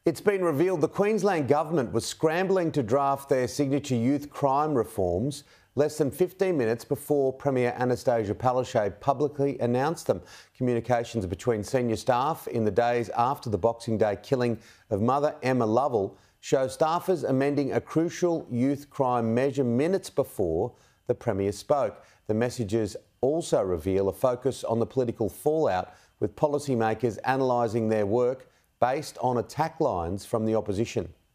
It's been revealed the Queensland government was scrambling to draft their signature youth crime reforms less than 15 minutes before Premier Annastacia Palaszczuk publicly announced them. Communications between senior staff in the days after the Boxing Day killing of mother Emma Lovell show staffers amending a crucial youth crime measure minutes before the Premier spoke. The messages also reveal a focus on the political fallout, with policymakers analysing their work based on attack lines from the opposition.